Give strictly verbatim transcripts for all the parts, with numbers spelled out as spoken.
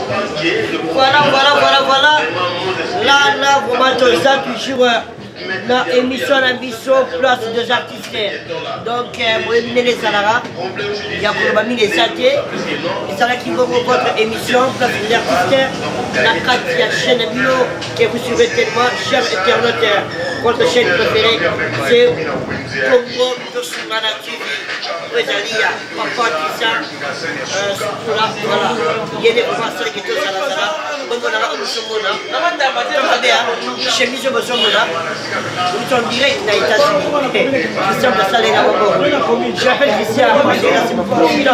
Voilà, voilà, voilà, voilà. Là, là, vraiment, tout ça, toujours dans l'émission d'ambition, place des artistes. Donc, vous avez les salariés, il y a pour les satés, les salariés qui vont votre émission, place des artistes, la Katia chaîne Bilo, que vous suivez tellement, chers internautes, votre chaîne préférée, c'est Congo de Soumana T V. Vous allez, papa, tout ça, voilà, il y a des professeurs qui sont à la salle. Je direct aux États-Unis. Je rappelle Christian, c'est mon président.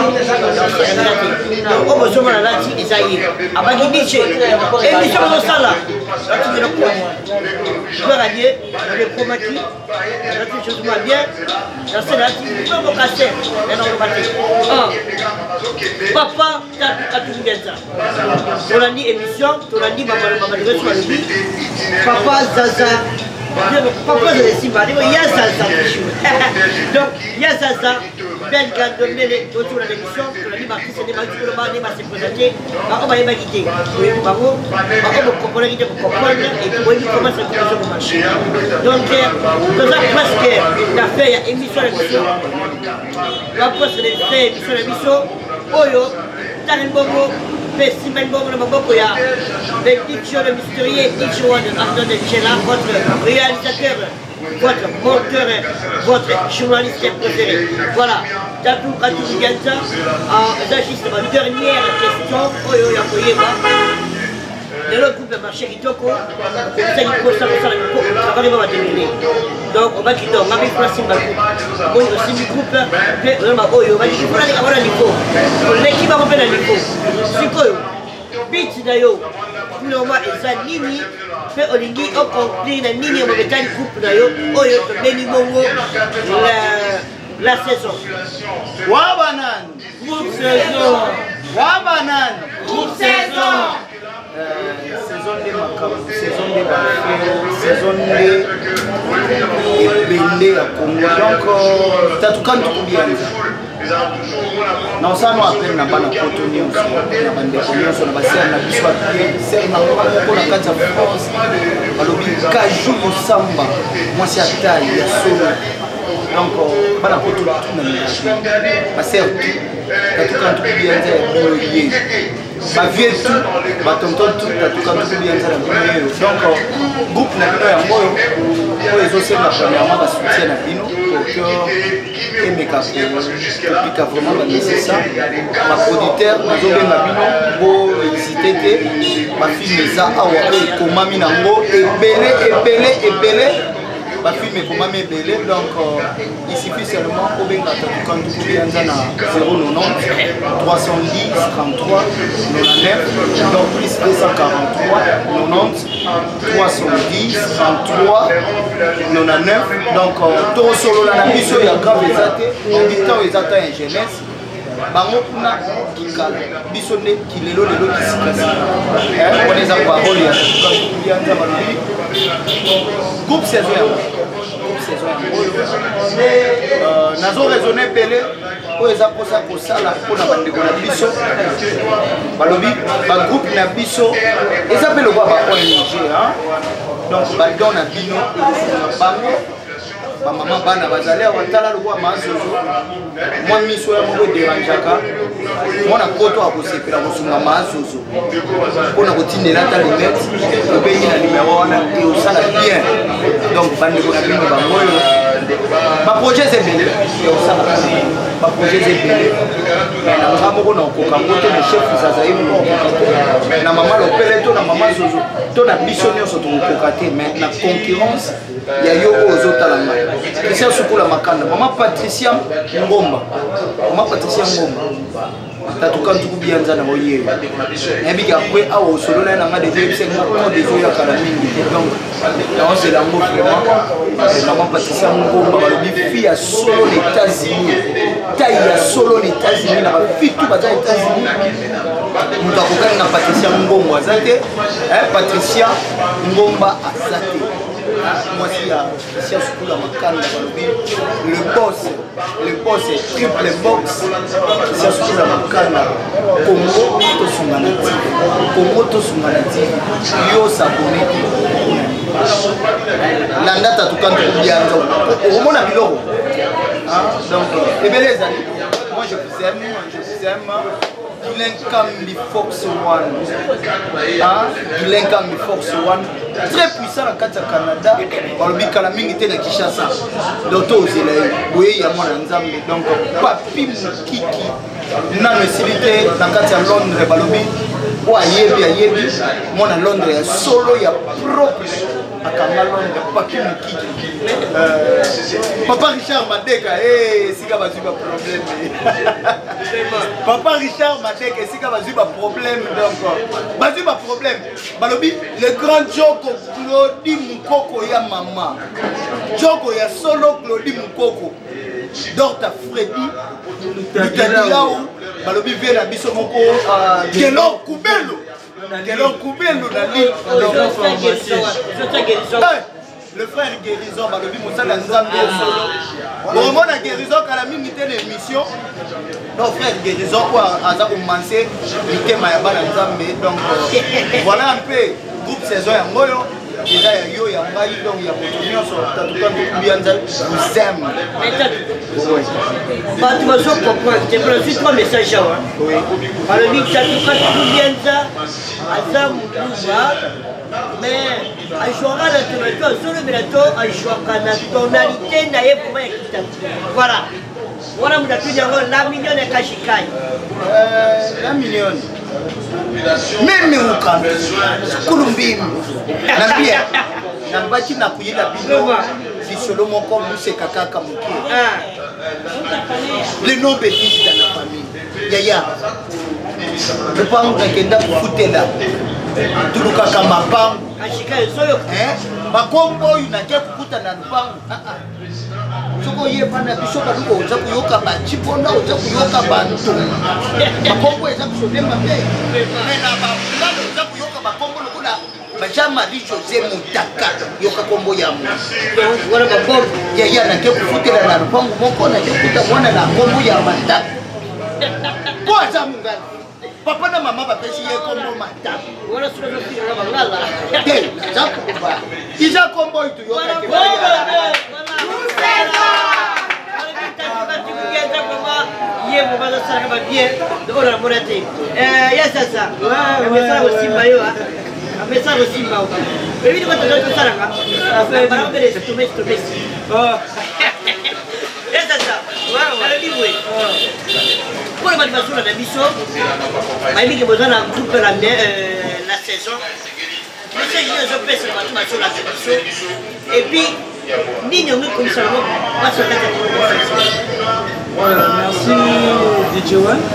On a là, Isaïe. À Baginiche, et nous sommes au salon. Je veux rallier, le promaki, je me bien, je sais là, tu peux me casser, et non, le papa, tu as tout bien ça. On a dit émission, on a dit maman, maman, papa Zaza. Papa de Simba, il y a Zaza. Donc, il y a Zaza. Ben Gandomé, autour de l'émission, on a dit Marquis, c'est des Marquis, le Marquis va se présenter. On va y quitter. Oui, bravo. On va comprendre pour comprendre et puis on va comment ça commence au marché. Donc, dans la presque, la fait émission d'émission. La poste de fait émission d'émission. Oyo, Tarimbobo. Mais si même bon, le moment qu'il y a les pictures de mystérieux, pictures de Arnaud de Chela, votre réalisateur, votre monteur, votre journaliste préféré. Voilà, Tatou Katou Ganta, c'est juste ma dernière question. Oh yo, il y a de l'autre groupe marché Kitoko, c'est ça qui pose ça, ça va pas terminer. Donc on va quitter, on va faire un symbole. On va aussi du groupe, puis on va dire qu'il faut aller à niveau. L'équipe va reprendre le niveau. C'est quoi? Beat d'ailleurs, normalement, c'est Nini, mais on dit qu'on complet la Nini, on va mettre le groupe d'ailleurs. Oh yo, le niveau, la saison. Wabanan, groupe saison. Wabanan, groupe saison. Saison de Macabou, saison de Bafé, saison de Ebele à Congo. Donc, tu as tout quand tu bien. Non, ça nous appelle na bana cotonnier aussi. Na bande cotonnier sur la base na biswa bien. C'est na pour la carte de France. Balobi kaju samba. Moi c'est à taille ya solo. Donc, bana cotonnier tout na mélange. Ba c'est tout. Tu as tout quand tu bien dire. Ma vie est tout, ma tonton tout, t'as tout quand tu bien ça. Donc, groupe n'a pas un mot. Pour les autres, la premièrement, va soutien à Bino pour que et mes cafés, puis vraiment nécessaire. Ma producteur, ma zone ma Bino, pour hésiter que ma fille les a awardé comme Minango, et belé, et belé, et belé. Ma fille me comment me belé, donc il suffit seulement au Benga quand tu viens à zéro quatre-vingt-dix, trois cent dix, trente-trois, quatre-vingt-neuf, donc plus deux cent quarante-trois, quatre-vingt-dix, trois cent dix, trente-trois, quatre-vingt-neuf, donc tout solo la mission il y a grave exaté, habitant exaté en jeunesse. Bango kuna kikala biso ne kilelo lelo kisikasi eh on les a parole ya kuyanza banabi groupe saison groupe saison euh nazo raisonner belé o eza posa ko sala pona bandeko na biso balobi ba groupe na biso eza pelo ba ba O N G hein donc ba dona bino bango ma maman bana bazali awatala lokwa mazozo moi miso ya moko deranjaka mona koto akosepela kosunga mazozo pona kotindela ta limite obengi na numéro wana eosala bien donc bandeko na bino bangoyo baprojet ebele eosala baprojet ebele na nga moko na okoka moto na chef zazayi na mama lopele to na mama zozo to na biso nyonso tokokoka te mais na concurrence ya yo ozotalanga Christian Sukula Makanda, Maman Patricia Ngomba, Maman Patricia Ngomba, tatukan tuku bianza na boye. Ebi après a au solo na nga de deux mo ko de zo ya kala mingi donc na on se la mo vraiment Maman Patricia Ngomba ba bi fi ya solo les États-Unis. Taille ya solo les États-Unis na ba fi tout ba États-Unis. Muta kokana na Patricia Ngomba azate, eh Patricia Ngomba azate. Moi aussi à Christian Sukula Makanda le boss le boss est triple box Christian Sukula Makanda Congo to Sunganati Congo to Soumanati, yo s'abonne. Landa Tatukan Bianzo. Au moins à Biloro. Donc, et bien les amis, moi je vous aime, je vous aime. Gilenkambi Fox One. Ah, Gilenkambi Fox One. Très puissant à Kata Canada. Balobi Kalaming était na Kinshasa. Docteur Ozela, boye ya mwana nzambe. Donc papi mukiki. Na mesilité na Kata Londres balobi. Wa yebi ya yebi. Mwana Londres ya solo ya propre. Akanga Londres papi mukiki. Euh, Papa Richard Madeka, eh, si ka bazuba problème. Papa Richard Madeka, si ka bazuba problème donc. Bazuba problème. Balobi le grand Joko Claudie Mukoko ya maman. Joko ya solo Claudie Mukoko. Dorta Freddy. Lutadilaou. Balobi vera biso moko Gelon Kubelo. Gelon Kubelo na li. Le frère Guérison, Balobi Moussala Nzambe solo. Au moment de Guérison, quand la minute de l'émission, nos frères Guérison, à ça commencé, Mité Mayaba Nzambe. Donc voilà un peu, groupe saison et Moyo. Déjà, il y a un bail, donc il y a une sur tout le monde, vous aime. Tu vas se comprendre, tu prends juste trois messages. Oui. Balobi, tu as tout bien ça, à ça, mais à choisir la tonalité, mais à choisir la tonalité, naïe pour moi. Voilà. Voilà, vous avez la million de Kashikai. La million. Même au camp, Kouloumbim, Nambia, Nambaki n'a payé la bino, si solo mon corps nous c'est caca kamouki. Le nom bénéfice dans la famille. Yaya, je ne peux pas me foutre là. Tout le caca m'a pas. Ma combo, il n'a qu'à foutre dans le pan. Soko ye pana biso ba luko za kuyoka ba chipona za kuyoka ba nto makombo eza kusode mabe mena ba lalo za kuyoka ba kombo lokuna ba jama di José Mutaka yoka kombo ya mu wala ba bombo ya ya na ke kufutela na rupangu moko na kuta mwana na kombo ya mata kwa za mungana papa na mama ba pesi ye kombo mata wala sura za kira bangala eh za kuba iza kombo itu yoka ke et puis Nino comme ça, voilà, merci D J One.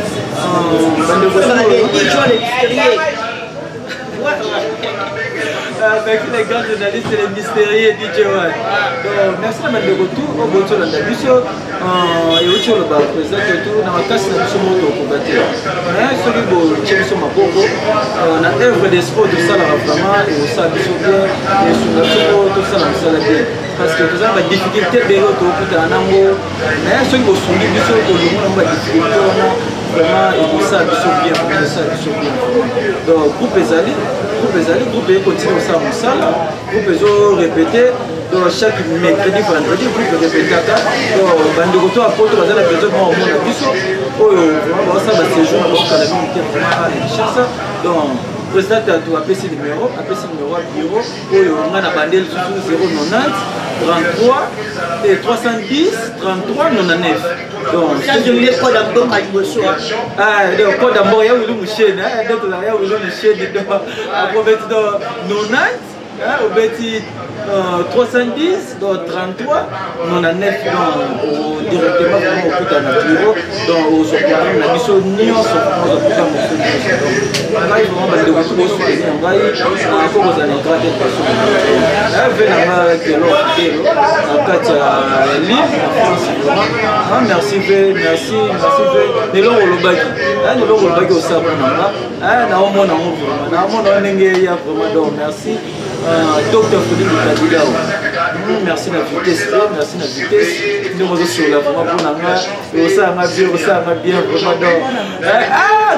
Avec les grands journalistes et les mystérieux D J One. Donc, merci à de retour au bout de la mission. Et au tour de la présidente, dans la casse de la moto pour bâtir. Celui qui est sur ma bobo, on a œuvre des sports de ça, vraiment, et au sein du soutien, et sur le sport, tout ça, dans le saladier. Parce que vous avez des difficultés de l'autre côté en amour, mais ceux qui ont soumis du sol, au monde, ont des difficultés vraiment, et pour ça, du soutien, pour ça, du soutien. Donc, groupe les alliés, groupe les alliés, groupe les continuent ça en salle, groupe les ont répété. Donc chaque mercredi, vendredi, vous pouvez répéter ça. Donc, bande de retour à Porto, vous avez besoin de mon abisso. Oh, vraiment, ça va séjour, donc à la minute, vraiment, à l'échelle. Donc, le président a appelé ce numéro, appelé ce numéro à bureau. Oh, on a bandé le zéro neuf trente-trois et trois cent dix trente-trois quatre-vingt-dix-neuf. Donc, ça, je voulais pas d'abord à l'émotion. Ah, donc, pas d'abord, il y a eu le mouché, il y a eu le mouché, il y a eu le quatre-vingt-dix. Au bêtis trois cent dix, donc trente-trois, on a neuf directement au coup d'un bureau, donc au soir, on a mis sur Nyon, sur le coup d'un morceau. On va y voir le retour sur les envoyés, encore aux années grades de personnes. Là, je vais avec l'autre, en quatre livres, en France, vraiment. Merci, merci, merci. Et là, on le bague. Là, on le bague au sabre. Ah, non, on a vraiment, merci. Docteur Fodé Mutadilao. Merci la vitesse, merci la vitesse. Nous sommes sur la vraiment pour la main. Et ça m'a bien, ça m'a bien vraiment. Ah,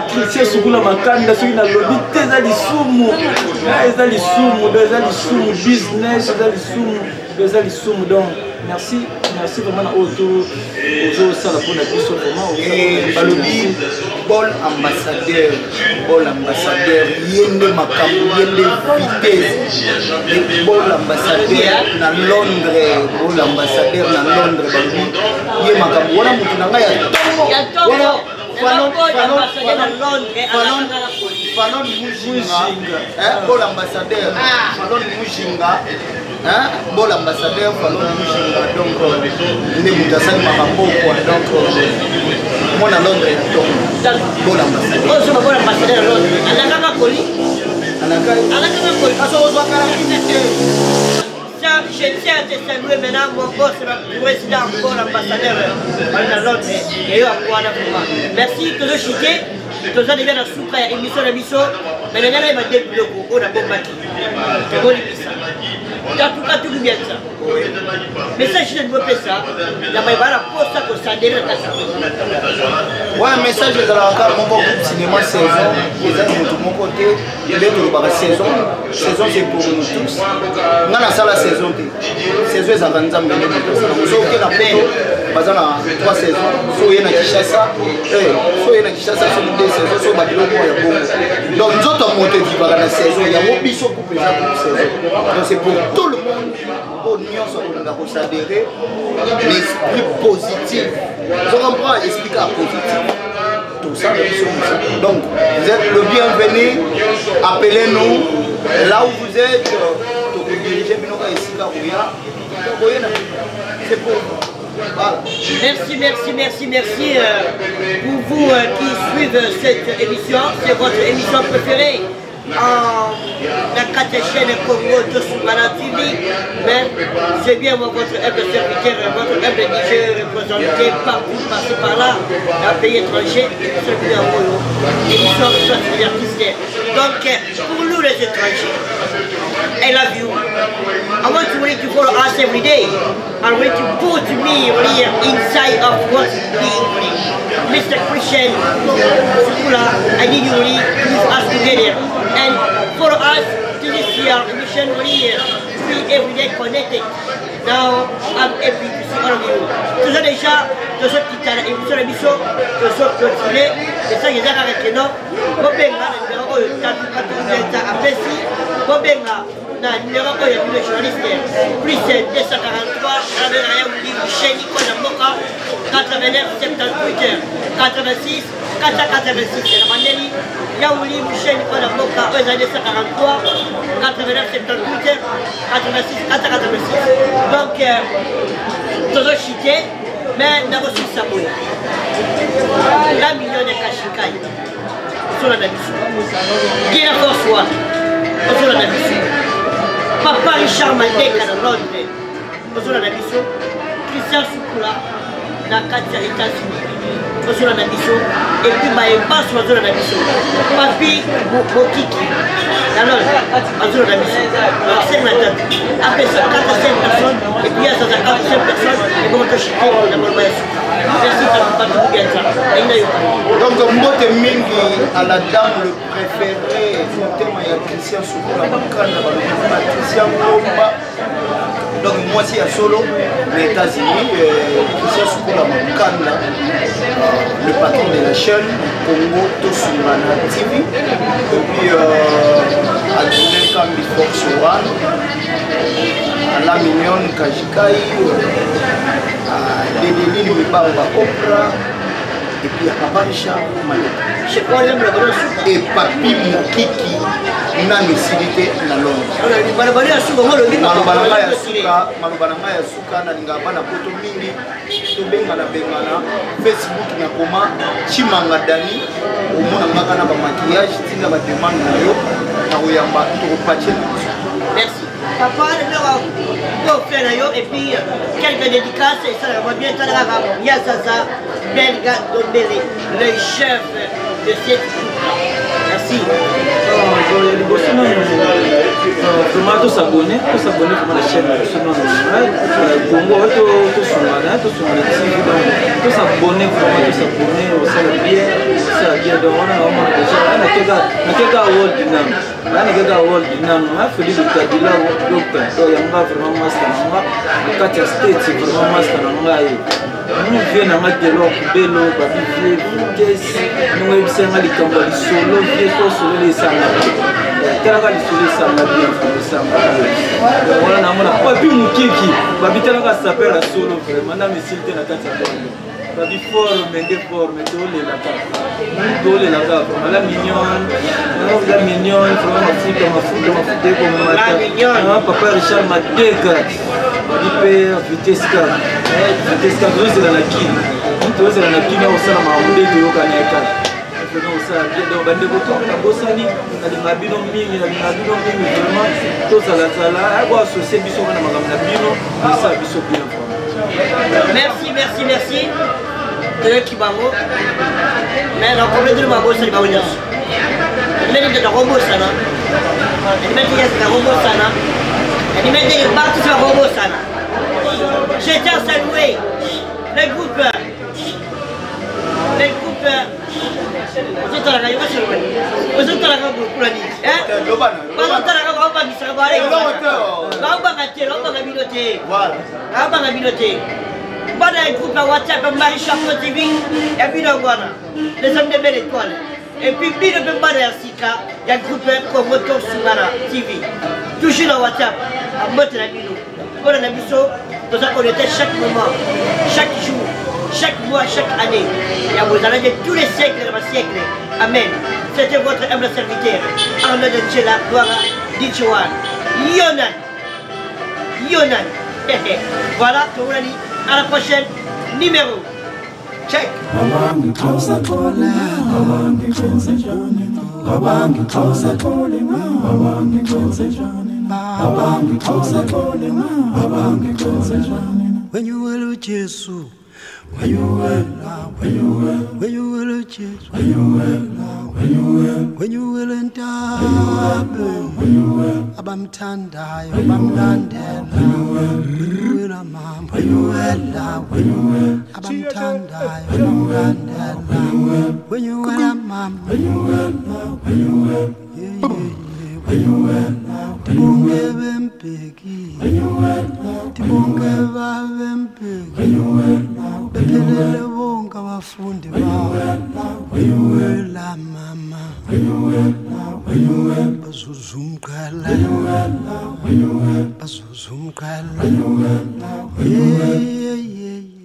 Christian Sukula Makanda soki na lobby te eza lisumu eza lisumu donc eza lisumu business eza lisumu eza lisumu donc merci merci vraiment na auto ozo sala pour la biso vraiment balobi bol ambassadeur bol ambassadeur yende makambo yende vitesse bol ambassadeur na Londres bol ambassadeur na Londres balobi ye makambo wana mutu na ngai ya wana Fanon Fanon Mujinga bol ambassadeur Fanon Mujinga bol ambassadeur Fanon Mujinga donc ne mutasani makambo kwa donc mon à Londres donc bol ambassadeur oh c'est bol ambassadeur à Londres anaka koli anaka anaka koli aso ozwa kala je tiens à te saluer maintenant mon boss, le président, mon ambassadeur à Londres. Et merci, tout le chiquet. Tout le monde a souffert à l'émission de l'émission. Mais il y a un peu de temps, on a beaucoup de temps. En tout cas, tout bien ça. Mais ça, je ne veux pas ça. Il y a un peu ça que ça dérange. Ouais, mais ça, je vais encore mon bon cinéma saison. Les amis de mon côté, il y a une saison. Saison, c'est pour nous tous. On a ça la saison. Saison, c'est un grand exemple. Nous avons trois saisons. Soit il y a Kishasa, soit il y a Kishasa, soit deux saisons, soit il y a donc nous autres monté dans la saison. Il y a un biseau pour présenter une saison. Donc c'est pour tout le monde. Pour nous, on a s'adhérer. L'esprit positif. Je comprends, expliquer à positif. Tout ça, donc vous êtes le bienvenu. Appelez-nous là où vous êtes. C'est pour vous. Voilà. Merci, merci, merci, merci euh, pour vous euh, qui suivez cette émission. C'est votre émission préférée en la quatre chaîne Congo de Soumana T V. Mais c'est bien moi, votre humble serviteur, votre humble D J représenté partout, passé par là, dans le pays étranger, celui en Molo. Émission de l'artiste. Donc, pour nous les étrangers, I love you. I want you really to follow us every day. And really to put me really inside of what we really. Mister Christian Sukula, I need you really to put us together. And follow us to this year mission really to be every day connected. Now I'm happy to see all of you. Tout ça déjà, tout ça qui t'a émission l'émission, tout ça continuer. Et ça, il y a des arrêtés, non? Bobenga, le numéro de Tatu Katu Zeta Apesi, Bobenga. Na numéro oyo ya journaliste plus deux cent quarante-trois avec rien ou livre chez Nicolas Namoka quatre-vingt-neuf soixante-dix-huit quatre-vingt-six quatre cent quatre-vingt-six la mandeli ya ou livre chez Nicolas Namoka aux années cent quarante-trois quatre-vingt-neuf soixante-dix-huit quatre-vingt-six quatre cent quatre-vingt-six donc toujours chité mais n'a reçu sa boule la million de Kashikai sur la nation qui la force soit sur la nation Papa Richard Mandeka na Londres, Ozola na biso, Christian Sukula na kati ya États-Unis, Ozola na biso, et puis Maemba Ozola na biso, Papi Mokiki na Londres, Ozola na biso, alors c'est la date, après ça quarante-cinq personnes, et puis il y a quarante-cinq personnes, et bon, on chiquer na Molbaïs. Merci à tout bien ça. Donc, Mbote Mingi à la dame le préféré, le thème est Christian Sukula Makanda, Christian Ngomba. Donc, moi aussi à Solo, les États-Unis, Christian Sukula Makanda, le patron de la chaîne Congo Tosumana T V. Et puis, à Guinée, Kambi Fox One, à la Mignon Kajikai. Les délits de Bamba Opera et puis à Papa Richard et Papi Mokiki na misilité na Londres. Malobana ya suka na lingaba na poto mingi to benga na bengana Facebook na koma Chimanga Dani omona ngaka na ba maquillage tinga ba demande na yo na oyamba to patcher. Merci. Papa, le faire et puis quelques dédicaces et ça va bien être là. Yazaza Belga Dombele, le chef de cette groupe. Merci. vraiment tous s'abonner, tous s'abonner pour la chaîne de Sono Congo, tous s'abonner, tous s'abonner, tous s'abonner, vraiment tous s'abonner, au sein de bien, ça bien de on a vraiment déjà, on a quelque on a quelque world dynamique, on a quelque world dynamique, on a fait du Kabila docteur, donc il y a vraiment master, on a quatre states vraiment master, on a nous venons à Magdelo, Bello, Babifié, Vitesse, nous avons les cambas, les solos, les solos, les sangs. Tellement les solos, les sangs, les sangs. Voilà, on a pas pu mouiller qui. Babitela s'appelle la solo, vraiment, on a mis Silté la carte. Babi fort, mais des forts, mais tous les lacs. Tous les lacs, la mignonne, la mignonne, vraiment, Afrique, ma foule, ma foule, comme ma mignonne. Papa Richard m'a dégagé. Hyper vitesse car vitesse car deux c'est la kine deux c'est la kine au sein ma onde de yoga neka vraiment ça bien donc bande boto na bosani na mabino mingi na mabino mingi vraiment to sala sala abo associer biso na makambo na bino ça biso bien merci merci merci de Kibango mais la problème de ma bosse c'est pas bien mais de la robot ça non mais il y a la robot ça non et il met des barres sur la robot ça non. Je tiens à saluer les groupes, les groupes, vous êtes à la radio, vous êtes à la radio, vous êtes à la et puis, il y a un groupe comme Moto Soumara T V. Toujours dans WhatsApp, à Motelabino. Pour la mission, nous avons connecté chaque moment, chaque jour, chaque mois, chaque année. Et à vous allez de tous les siècles et les siècles. Amen. C'était votre humble serviteur, Arnaud de Tchela, Douara, Dichouan. Yonan. Yonan. Voilà, tout le monde. À la prochaine numéro. Check. When you will Jesus, when you will, when you will, when you will Jesus, when you will, when you will, when you will and die, when you will, Abam Tanda, Abam Landa, when you will, when you will, Amam, when you will, when you will, Abam Tanda, when you will, when you will, Amam, when you will, when you will, when you will, Tibunge Vempegi, when you will, Tibunge Vempegi, when you will, Bepelele Wonga Wafundi, when you will, La Mama, when you will, when you will, Basuzum Kala, when you will, Basuzum Kala, when you will, yeah, yeah, yeah.